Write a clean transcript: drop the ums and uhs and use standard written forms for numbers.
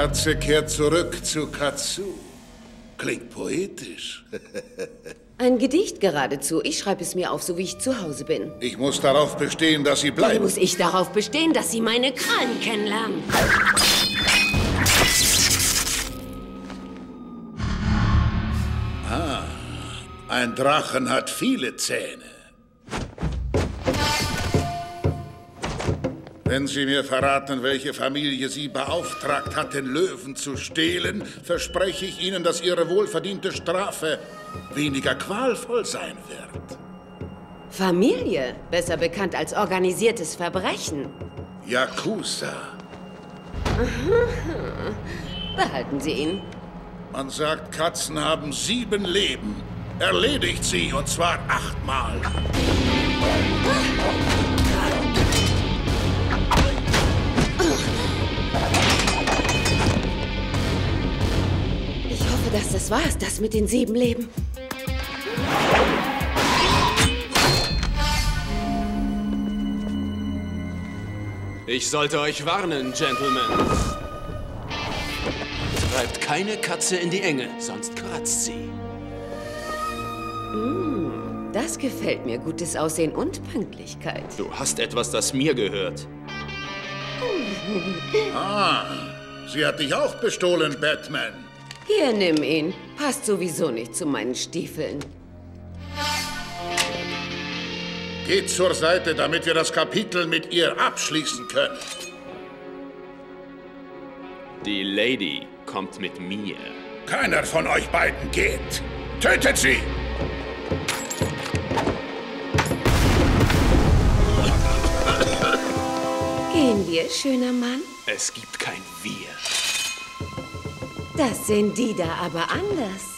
Katze kehrt zurück zu Katsu. Klingt poetisch. Ein Gedicht geradezu. Ich schreibe es mir auf, so wie ich zu Hause bin. Ich muss darauf bestehen, dass Sie Dann bleiben. muss ich darauf bestehen, dass Sie meine Krallen kennenlernen. Ein Drachen hat viele Zähne. Wenn Sie mir verraten, welche Familie Sie beauftragt hat, den Löwen zu stehlen, verspreche ich Ihnen, dass Ihre wohlverdiente Strafe weniger qualvoll sein wird. Familie, besser bekannt als organisiertes Verbrechen. Yakuza. Behalten Sie ihn. Man sagt, Katzen haben 7 Leben. Erledigt sie, und zwar 8-mal. Ich hoffe, dass das war's, das mit den 7 Leben. Ich sollte euch warnen, Gentlemen. Treibt keine Katze in die Enge, sonst kratzt sie. Das gefällt mir. Gutes Aussehen und Pünktlichkeit. Du hast etwas, das mir gehört. Sie hat dich auch bestohlen, Batman. Hier, nimm ihn. Passt sowieso nicht zu meinen Stiefeln. Geht zur Seite, damit wir das Kapitel mit ihr abschließen können. Die Lady kommt mit mir. Keiner von euch beiden geht. Tötet sie! Gehen wir, schöner Mann? Es gibt kein Wir. Das sehen die da aber anders.